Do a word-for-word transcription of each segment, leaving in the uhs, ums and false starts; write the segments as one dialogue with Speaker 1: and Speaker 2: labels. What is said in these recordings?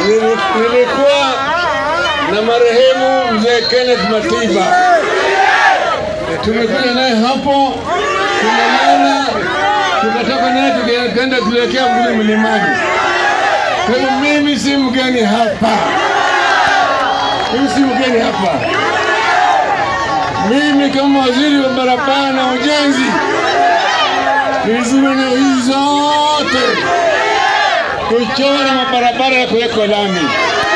Speaker 1: Nilikuwa na marehemu mzee Kenneth Matiba. Tumekuja naye hapo, tumeona, tukatoka naye tukaenda kuelekea kule mlimani. Kwa hiyo mimi si mgeni hapa. Mimi si mgeni hapa. Mimi kama waziri wa barabara na ujenzi, nilizuru eneo hizi zote kuchora mabarabara ya kuweka lami.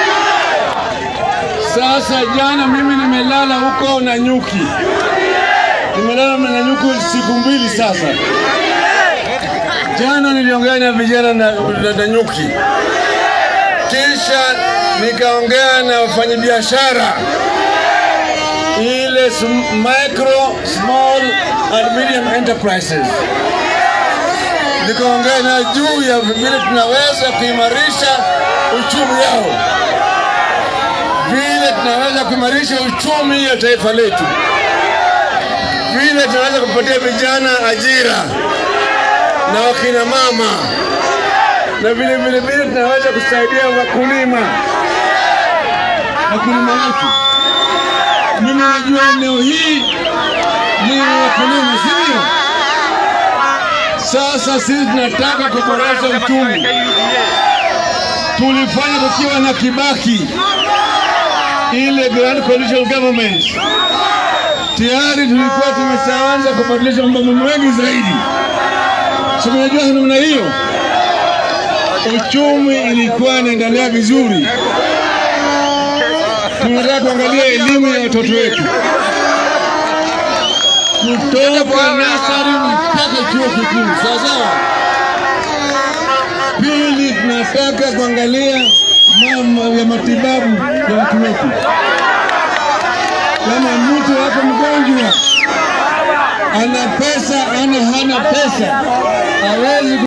Speaker 1: Sasa jana mimi nimelala huko na nyuki. Nimelala na nyuki siku mbili sasa. Jana niliongea na vijana na, na, na nyuki. Kisha nikaongea na wafanyabiashara ile micro, small and medium enterprises. Nikaongea na juu ya vile tunaweza kuimarisha uchumi yao, vile tunaweza kuimarisha uchumi ya taifa letu, vile tunaweza kupatia vijana ajira na wakina mama, na vile vile vile tunaweza kusaidia wakulima wakulima wetu. Mimi najua eneo hii ni wakulima, sio? Sasa sisi tunataka kuboresha uchumi. Tulifanya tukiwa na Kibaki, ile Grand Coalition Government. Tayari tulikuwa tumeanza kubadilisha mambo mengi zaidi. Sasa unajua namna hiyo uchumi ilikuwa inaendelea vizuri. Tunataka kuangalia elimu ya watoto wetu, kutoka nasari mpaka chuo kikuu. Sasa pili, tunataka kuangalia mambo ya matibabu ya watu wetu. Kama mtu wako mgonjwa, ana pesa ana hana pesa, hawezi